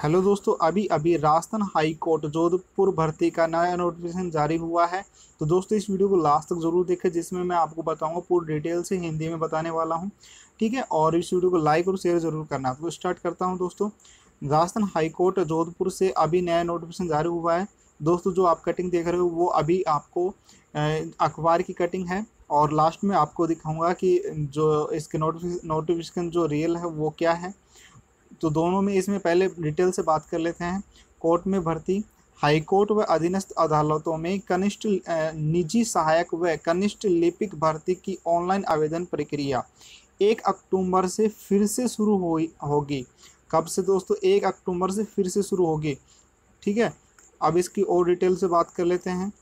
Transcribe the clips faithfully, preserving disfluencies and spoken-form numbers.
Hello दोस्तों, अभी अभी राजस्थान हाई कोर्ट जोधपुर भर्ती का नया नोटिफिकेशन जारी हुआ है। तो दोस्तों इस वीडियो को लास्ट तक जरूर देखें, जिसमें मैं आपको बताऊंगा पूरी डिटेल से हिंदी में बताने वाला हूं। ठीक है, और इस वीडियो को लाइक और शेयर जरूर करना। तो स्टार्ट करता हूं दोस्तों। राजस्थान हाई कोर्ट जोधपुर से अभी नया नोटिफिकेशन जारी हुआ है। दोस्तों जो आप कटिंग देख रहे हो वो अभी आपको अ, अखबार की कटिंग है, और लास्ट में आपको दिखाऊंगा कि जो इसके नोटिफिकेशन जो रियल है वो क्या है। तो दोनों में इसमें पहले डिटेल से बात कर लेते हैं। कोर्ट में भर्ती। हाई कोर्ट व अधीनस्थ अदालतों में कनिष्ठ अ, निजी सहायक व कनिष्ठ लिपिक भर्ती की ऑनलाइन आवेदन प्रक्रिया एक अक्टूबर से फिर से शुरू हुई होगी। कब से दोस्तों? एक अक्टूबर से फिर से शुरू होगी। ठीक है, अब इसकी और डिटेल से बात कर लेते हैं।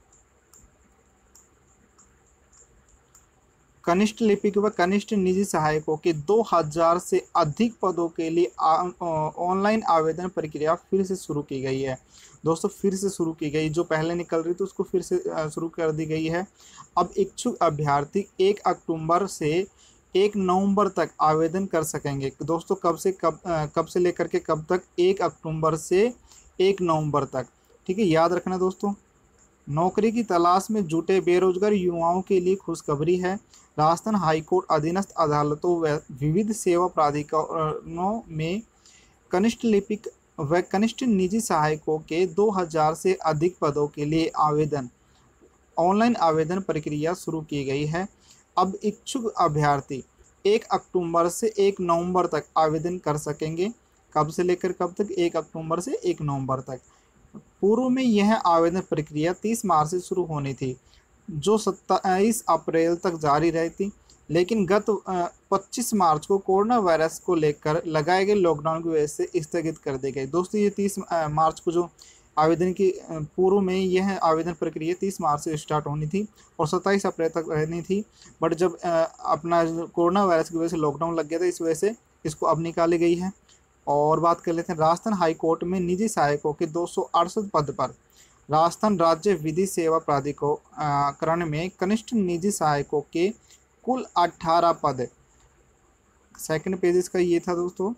कनिष्ठ लिपिक व कनिष्ठ निजी सहायकों के दो हज़ार से अधिक पदों के लिए ऑनलाइन आवेदन प्रक्रिया फिर से शुरू की गई है। दोस्तों फिर से शुरू की गई, जो पहले निकल रही थी उसको फिर से शुरू कर दी गई है। अब इच्छुक अभ्यर्थी एक अक्टूबर से एक नवंबर तक आवेदन कर सकेंगे। दोस्तों कब से कब कब से लेकर के कब तक? एक अक्टूबर से एक नवंबर तक। ठीक है, याद रखना दोस्तों। नौकरी की तलाश में जुटे बेरोजगार युवाओं के लिए खुशखबरी है। राजस्थान हाईकोर्ट अधीनस्थ अदालतों व विविध सेवा प्राधिकरणों में कनिष्ठ लिपिक व कनिष्ठ निजी सहायकों के दो हज़ार से अधिक पदों के लिए आवेदन ऑनलाइन आवेदन प्रक्रिया शुरू की गई है। अब इच्छुक अभ्यर्थी एक अक्टूबर से एक नवंबर तक आवेदन कर सकेंगे। कब से लेकर कब तक? एक अक्टूबर से एक नवंबर तक। पूर्व में यह आवेदन प्रक्रिया तीस मार्च से शुरू होनी थी, जो सत्ताईस अप्रैल तक जारी रही थी, लेकिन गत पच्चीस मार्च को कोरोना वायरस को लेकर लगाए गए लॉकडाउन की वजह से स्थगित कर दी गई। दोस्तों ये तीस मार्च को जो आवेदन की पूर्व में यह आवेदन प्रक्रिया तीस मार्च से स्टार्ट होनी थी और सत्ताईस अप्रैल तक रहनी थी, बट जब अपना कोरोना वायरस की वजह से लॉकडाउन लग गया था, इस वजह से इसको अब निकाली गई है। और बात कर लेते हैं राजस्थान हाई कोर्ट में निजी सहायकों के दो सौ अड़सठ पद पर। राजस्थान राज्य विधि सेवा प्राधिकरण में कनिष्ठ निजी सहायकों के कुल अठारह पद। सेकंड पेज इसका ये था दोस्तों,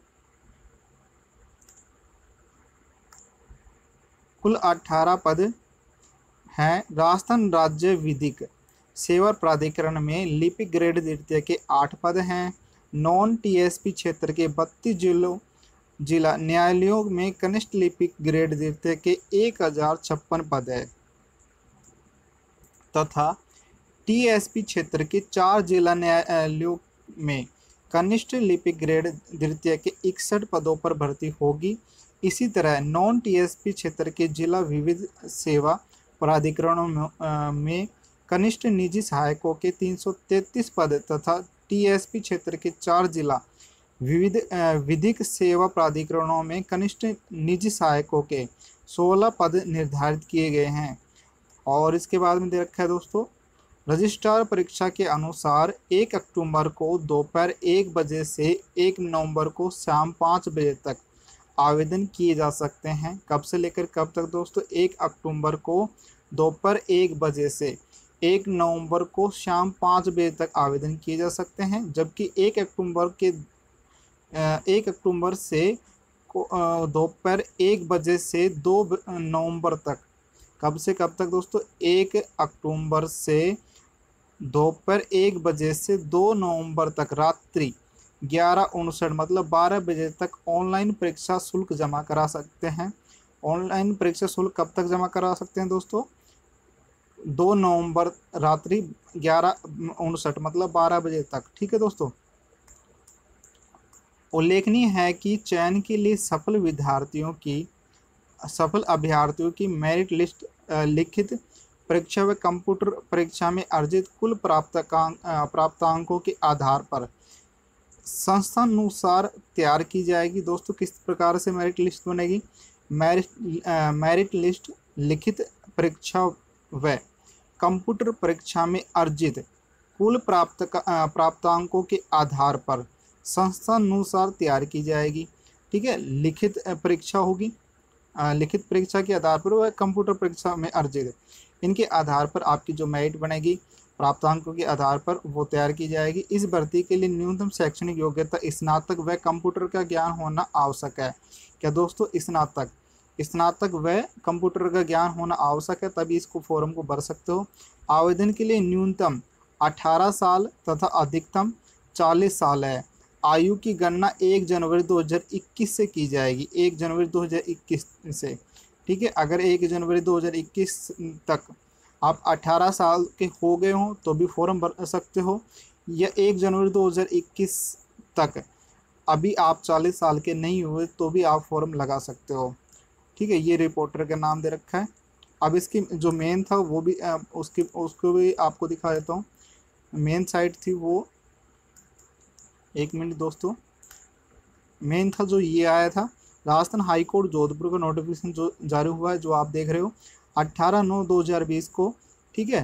कुल अठारह पद हैं। राजस्थान राज्य विधिक सेवा प्राधिकरण में लिपिक ग्रेड द्वितीय के आठ पद हैं। नॉन टीएसपी क्षेत्र के बत्तीस जिलों जिला न्यायालयों में कनिष्ठ लिपिक ग्रेड द्वितीय के एक हजार छप्पन पद है, तथा टीएसपी क्षेत्र के चार जिला न्यायालयों में कनिष्ठ लिपिक ग्रेड द्वितीय के इकसठ पदों पर भर्ती होगी। इसी तरह नॉन टीएसपी क्षेत्र के जिला विविध सेवा प्राधिकरणों में कनिष्ठ निजी सहायकों के तीन सौ तैंतीस पद तथा टीएसपी क्षेत्र के चार जिला विविध विधिक सेवा प्राधिकरणों में कनिष्ठ निजी सहायकों के सोलह पद निर्धारित किए गए हैं। और इसके बाद में दे रखा है दोस्तों, रजिस्ट्रार परीक्षा के अनुसार एक अक्टूबर को दोपहर एक बजे से एक नवंबर को शाम पाँच बजे तक आवेदन किए जा सकते हैं। कब से लेकर कब तक दोस्तों? एक अक्टूबर को दोपहर एक बजे से एक नवंबर को शाम पाँच बजे तक आवेदन किए जा सकते हैं, जबकि एक अक्टूबर के एक अक्टूबर से दोपहर एक बजे से दो नवंबर तक। कब से कब तक दोस्तों? एक अक्टूबर से दोपहर एक बजे से दो नवंबर तक रात्रि ग्यारह उनसठ मतलब बारह बजे तक ऑनलाइन परीक्षा शुल्क जमा करा सकते हैं। ऑनलाइन परीक्षा शुल्क कब तक जमा करा सकते हैं दोस्तों? दो नवंबर रात्रि ग्यारह उनसठ मतलब बारह बजे तक। ठीक है दोस्तों, उल्लेखनीय है कि चयन के लिए सफल विद्यार्थियों की सफल अभ्यर्थियों की मेरिट लिस्ट लिखित परीक्षा व कंप्यूटर परीक्षा में अर्जित कुल प्राप्तांक प्राप्तांकों के आधार पर संस्थानुसार तैयार की जाएगी। दोस्तों किस प्रकार से मेरिट लिस्ट बनेगी? मेरिट मेरिट लिस्ट लिखित परीक्षा व कंप्यूटर परीक्षा में अर्जित कुल प्राप्त प्राप्तांकों के आधार पर संस्थानुसार तैयार की जाएगी। ठीक है, लिखित परीक्षा होगी, लिखित परीक्षा के आधार पर वह कंप्यूटर परीक्षा में अर्जित, इनके आधार पर आपकी जो मेरिट बनेगी प्राप्तांकों के आधार पर वो तैयार की जाएगी। इस भर्ती के लिए न्यूनतम शैक्षणिक योग्यता स्नातक व कंप्यूटर का ज्ञान होना आवश्यक है। क्या दोस्तों, स्नातक स्नातक व कंप्यूटर का ज्ञान होना आवश्यक है, तभी इसको फॉर्म को भर सकते हो। आवेदन के लिए न्यूनतम अठारह साल तथा अधिकतम चालीस साल है। आयु की गणना एक जनवरी दो हज़ार इक्कीस से की जाएगी, एक जनवरी दो हज़ार इक्कीस से। ठीक है, अगर एक जनवरी दो हज़ार इक्कीस तक आप अठारह साल के हो गए हों तो भी फॉर्म भर सकते हो, या एक जनवरी दो हज़ार इक्कीस तक अभी आप चालीस साल के नहीं हुए तो भी आप फॉर्म लगा सकते हो। ठीक है, ये रिपोर्टर का नाम दे रखा है। अब इसकी जो मेन था वो भी उसकी उसको भी आपको दिखा देता हूँ। मेन साइट थी वो, एक मिनट दोस्तों, मेन था जो ये आया था, राजस्थान हाई कोर्ट जोधपुर का नोटिफिकेशन जो जारी हुआ है, जो आप देख रहे हो अट्ठारह नौ दो हज़ार बीस को। ठीक है,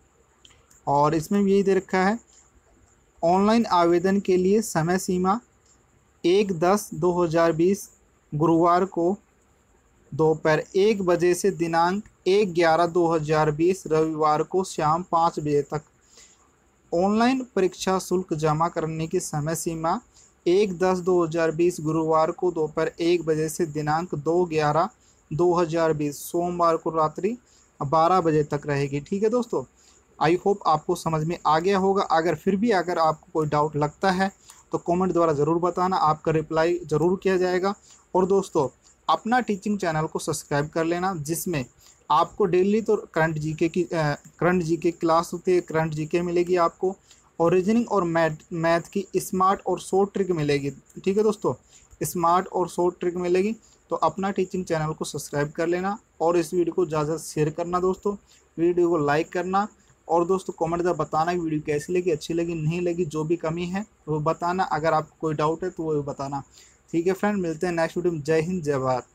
और इसमें भी यही दे रखा है, ऑनलाइन आवेदन के लिए समय सीमा एक दस दो हज़ार बीस गुरुवार को दोपहर एक बजे से दिनांक एक ग्यारह दो हज़ार बीस रविवार को शाम पाँच बजे तक। ऑनलाइन परीक्षा शुल्क जमा करने की समय सीमा एक दस दो हज़ार बीस गुरुवार को दोपहर एक बजे से दिनांक दो ग्यारह दो हज़ार बीस सोमवार को रात्रि बारह बजे तक रहेगी। ठीक है दोस्तों, आई होप आपको समझ में आ गया होगा। अगर फिर भी अगर आपको कोई डाउट लगता है तो कमेंट द्वारा ज़रूर बताना, आपका रिप्लाई ज़रूर किया जाएगा। और दोस्तों, अपना टीचिंग चैनल को सब्सक्राइब कर लेना, जिसमें आपको डेली तो करंट जीके की करंट जीके क्लास होती है, करंट जीके मिलेगी आपको, और रीजनिंग और मैथ मैथ की स्मार्ट और शॉर्ट ट्रिक मिलेगी। ठीक है दोस्तों, स्मार्ट और शॉर्ट ट्रिक मिलेगी। तो अपना टीचिंग चैनल को सब्सक्राइब कर लेना और इस वीडियो को ज़्यादा शेयर करना दोस्तों, वीडियो को लाइक करना। और दोस्तों कमेंट में बताना कि वीडियो कैसी लगी, अच्छी लगी, नहीं लगी, जो भी कमी है वो बताना। अगर आपको कोई डाउट है तो वो भी बताना। ठीक है फ्रेंड, मिलते हैं नेक्स्ट वीडियो में। जय हिंद, जय भारत।